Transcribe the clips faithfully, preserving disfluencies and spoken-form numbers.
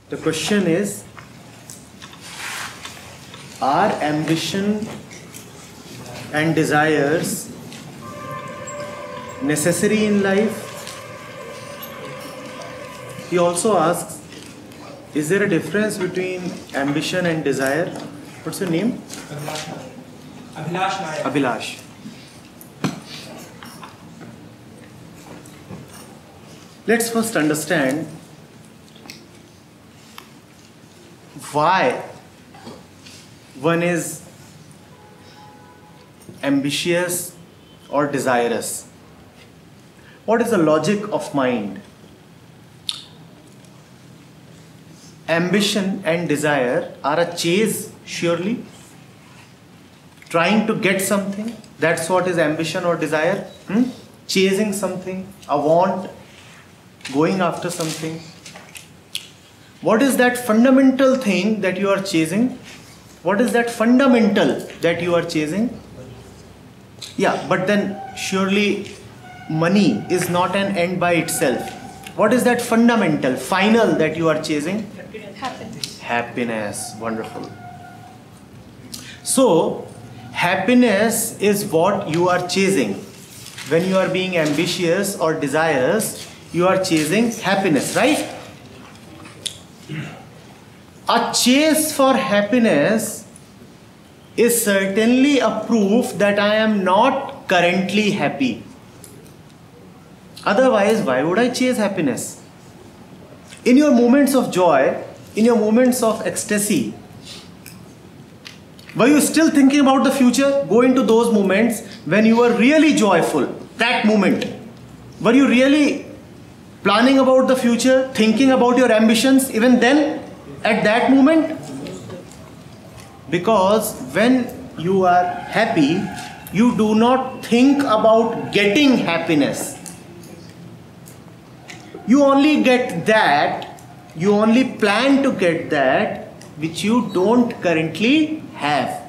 The question is, are ambition and desires necessary in life? He also asks, is there a difference between ambition and desire? What's your name? Abhilash Nayak. Abhilash. Let's first understand why one is ambitious or desirous. What is the logic of mind? Ambition and desire are a chase, surely. Trying to get something, that's what is ambition or desire. Hmm? Chasing something, a want, going after something. What is that fundamental thing that you are chasing? What is that fundamental that you are chasing? Yeah, but then surely money is not an end by itself. What is that fundamental, final that you are chasing? Happiness. Happiness. Wonderful. So, happiness is what you are chasing. When you are being ambitious or desirous, you are chasing happiness, right? A chase for happiness is certainly a proof that I am not currently happy. Otherwise, why would I chase happiness? In your moments of joy, in your moments of ecstasy, were you still thinking about the future? Go into those moments when you were really joyful, that moment. Were you really planning about the future, thinking about your ambitions even then, at that moment? Because when you are happy, you do not think about getting happiness. You only get that, you only plan to get that which you don't currently have.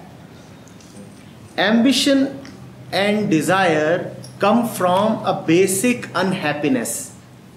Ambition and desire come from a basic unhappiness.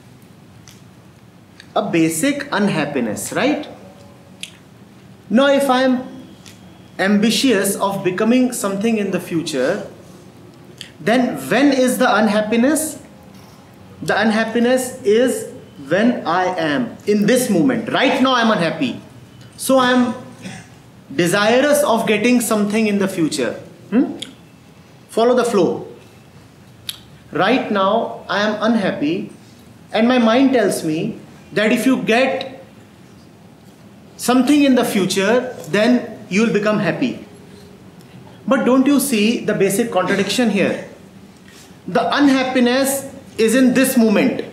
A basic unhappiness, right? Now, if I am ambitious of becoming something in the future, then when is the unhappiness? The unhappiness is when I am in this moment. Right now I am unhappy. So I am desirous of getting something in the future. Hmm? Follow the flow. Right now I am unhappy and my mind tells me that if you get something in the future, then you will become happy. But don't you see the basic contradiction here? The unhappiness is in this moment.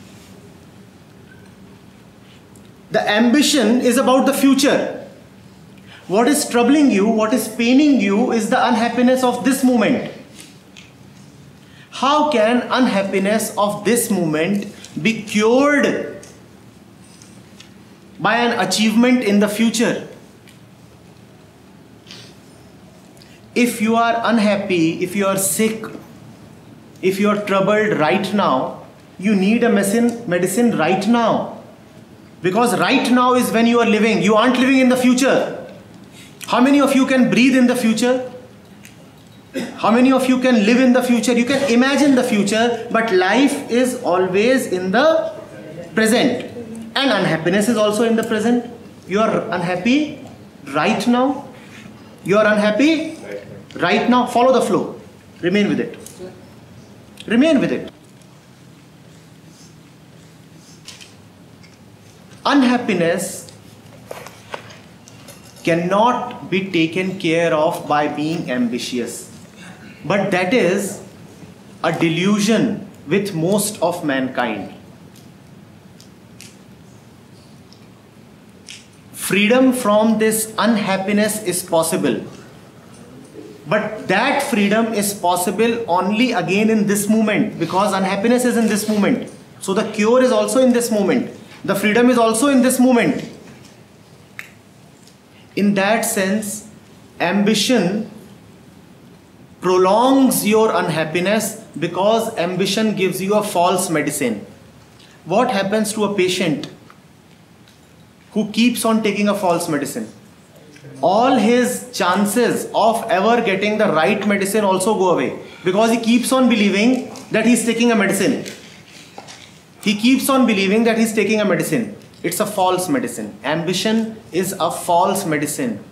The ambition is about the future. What is troubling you, what is paining you is the unhappiness of this moment. How can unhappiness of this moment be cured by an achievement in the future? If you are unhappy, if you are sick, if you are troubled right now, you need a medicine, medicine right now. Because right now is when you are living. You aren't living in the future. How many of you can breathe in the future? How many of you can live in the future? You can imagine the future, but life is always in the present. And unhappiness is also in the present. You are unhappy right now. You are unhappy right now. Follow the flow. Remain with it. Remain with it. Unhappiness cannot be taken care of by being ambitious. But that is a delusion with most of mankind. Freedom from this unhappiness is possible. But that freedom is possible only again in this moment, because unhappiness is in this moment. So the cure is also in this moment. The freedom is also in this moment. In that sense, ambition prolongs your unhappiness because ambition gives you a false medicine. What happens to a patient who keeps on taking a false medicine, all his chances of ever getting the right medicine also go away, because he keeps on believing that he's taking a medicine. He keeps on believing that he's taking a medicine. It's a false medicine. Ambition is a false medicine.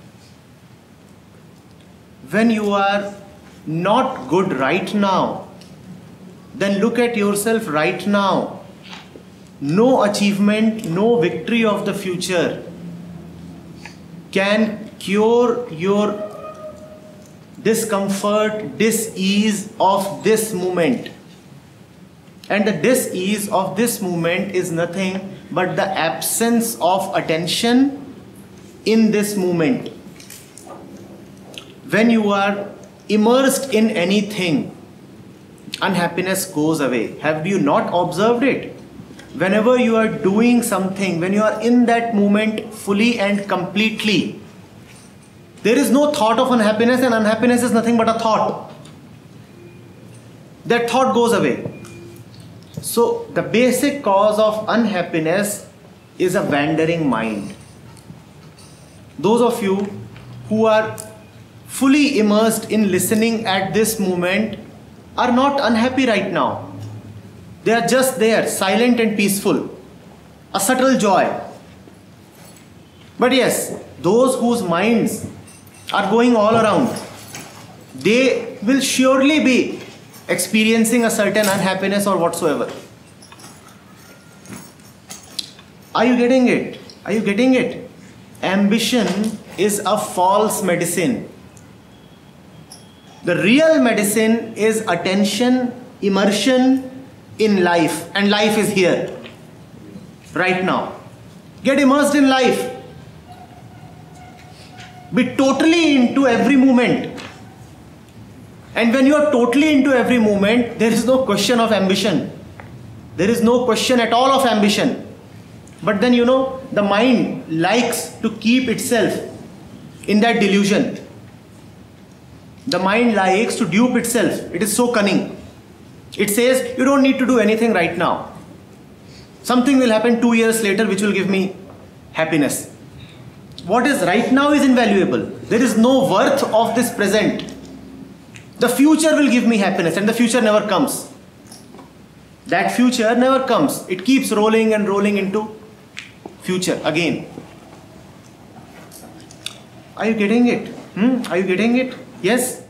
When you are not good right now, then look at yourself right now. No achievement, no victory of the future can cure your discomfort, dis-ease of this moment. And the dis-ease of this moment is nothing but the absence of attention in this moment. When you are immersed in anything, unhappiness goes away. Have you not observed it? Whenever you are doing something, when you are in that moment fully and completely, there is no thought of unhappiness, and unhappiness is nothing but a thought. That thought goes away. So the basic cause of unhappiness is a wandering mind. Those of you who are fully immersed in listening at this moment are not unhappy right now. They are just there, silent and peaceful. A subtle joy. But yes, those whose minds are going all around, they will surely be experiencing a certain unhappiness or whatsoever. Are you getting it? Are you getting it? Ambition is a false medicine. The real medicine is attention, immersion in life, and life is here right now. Get immersed in life. Be totally into every moment. And when you are totally into every moment, there is no question of ambition. There is no question at all of ambition. But then, you know, the mind likes to keep itself in that delusion. The mind likes to dupe itself. It is so cunning. It says, you don't need to do anything right now. Something will happen two years later which will give me happiness. What is right now is invaluable. There is no worth of this present. The future will give me happiness, and the future never comes. That future never comes. It keeps rolling and rolling into future again. Are you getting it? Hmm? Are you getting it? Yes?